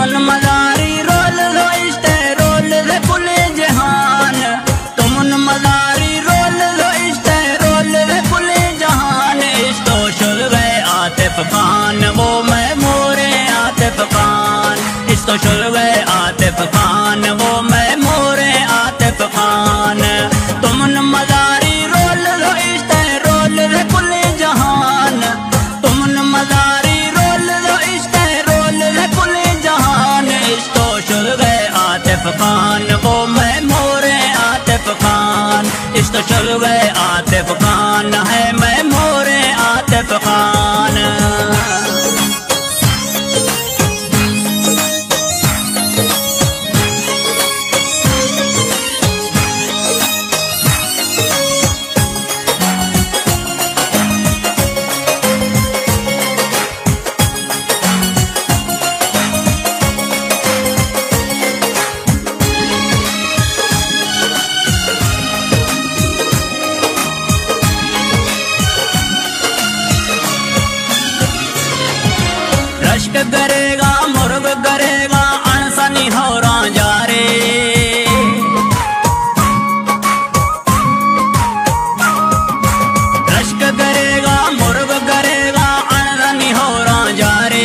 तुमन मदारी रोल लो इश्ते रोल ले कुले जहान, तुमन मदारी रोल लो इश्ते रोल ले कुले जहान। इश्तो शुल गए आतिफ खान वो मैं मोरे आतिफ खान, इश्तो शुल गए आतिफ खान वो मैं मोरे आतिफ खान। तुमन मदारी रोल लो इश्ते रोल ले कुले जहान, तुमन मदारी रोल लो इश्ते रोल ले कुले जहान। इश्तो शुल गए आतिफ खान वो मैं मोरे आतिफ खान, इश्तो शुल गए आतिफ खान है मैं मोरे आतिफ खान। रश्क करेगा मुर्ग करेगा अनसनी होरा जा रे, रश्क करेगा मुर्ग करेगा अनसनी होरा जा रे।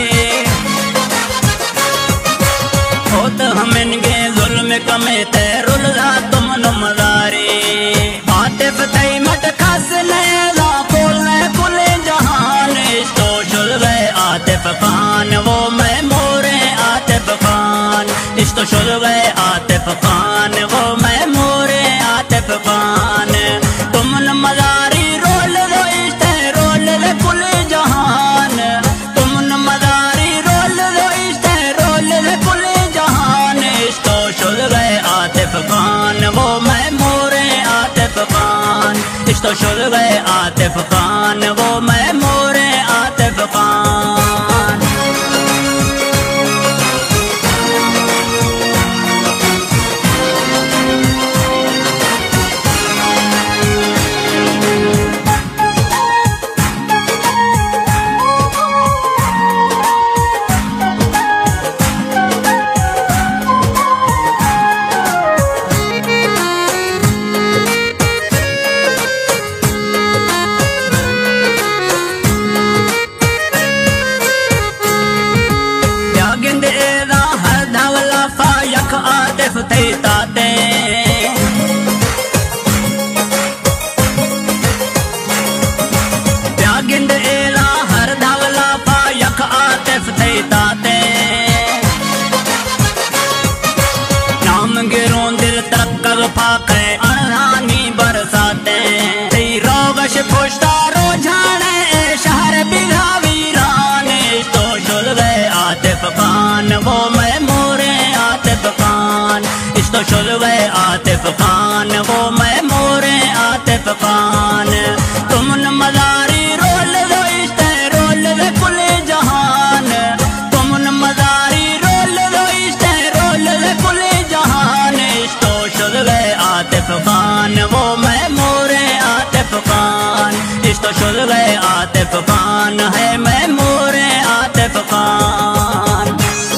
होत हम इनके जुल्म कमे ते रुलदा तुमन मदारी, आतिफ तई मट खस लेला कोले कुले जहान। इश्तो शुल गए आतिफ खान वो मैं मोरे आतिफ खान, इश्तो शुल गए आतिफ खान वो मैं मोरे आतिफ खान। तुमन मदारी रोल लो इश्ते रोल ले कुले जहान, तुमन मदारी रोल लो इश्ते रोल ले कुले जहान। इश्तो शुल गए आतिफ खान वो मैं मोरे आतिफ खान, इश्तो शुल गए आतिफ खान वो मैं मोरे आतिफ खान। आतिफ थे ताते प्यागिंद एला हर धावला पा यख आतिफ थे ताते। नाम गिरों दिल तक फाके अनहानी बरसाते, रोगश पुश्ता रोझाने शहर बिघा वीरान। तो शुल गए आतिफ खान वो मैं मोरे आतिफ खान, इश्तो शुल गए आतिफ खान वो मैं मोरे आतिफ खान। तुमन मदारी रोल लो इश्ते रोल ले कुले जहान, तुमन मदारी रोल लो इश्ते रोल ले कुले जहान। इश्तो शुल गए आतिफ खान वो मैं मोरे आतिफ खान, इश्तो शुल गए आतिफ खान है मैं मोरे आतिफ खान।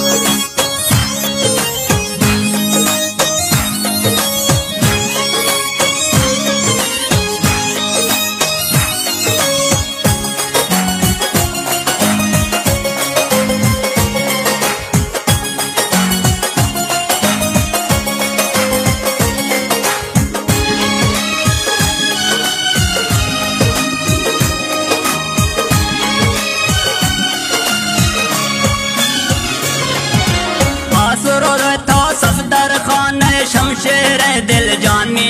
सफदर खान शमशेर दिल जानी,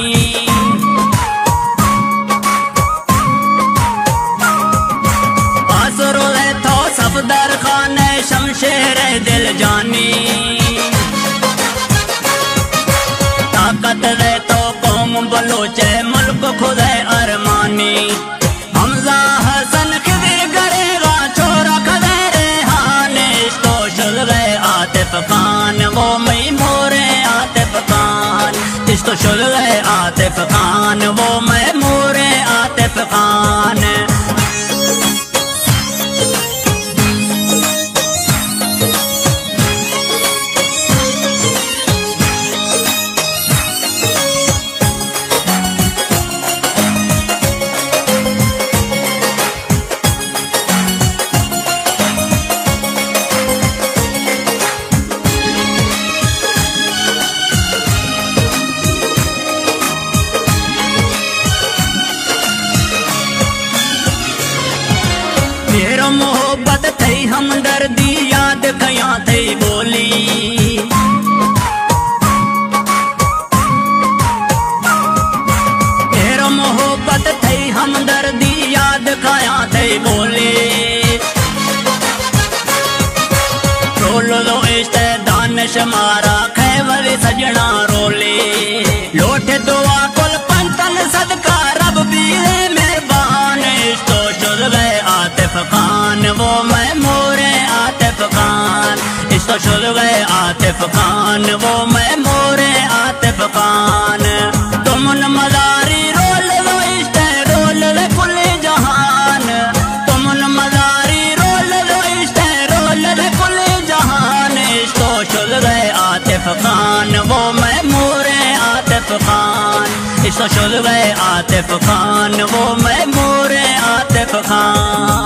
आसरो थो सफदर खान शमशेर दिल जानी। ताकत दे तो कौम बलोचे मुल्क खुदे अरमानी, हमजा हसन खिदे करेगा छोरा खदे रेहान। इश्तो शुल गए आतिफ खान वो मैं मोरे आतिफ खान, इश्तो शुल गए आतिफ खान वो मैं मोरे आतिफ खान। याद खया थे बोली तेरो मोहब्बत थे हमदर्दी याद खया थे बोली रोल लो इश्ते दानिश मारा खैवली सजना रोले लोटे दुआ कुल पंतन सदका रब भी है मेहरबान इश्तो शुद गए आतिफ खान वो मैं मोरे आतिफ खान इश्तो शुद गए आतिफ खान वो मैं मोरे आतिफ खान तुमन मदारी रोल लो इश्ते रोल ले कुल जहान तुमन मदारी रोल लो इश्ते रोल ले कुल जहान इश्तो शुद गए आतिफ खान वो मैं मोरे आतिफ खान इश्तो शुद गए आतिफ खान वो मैं मोरे आतिफ खान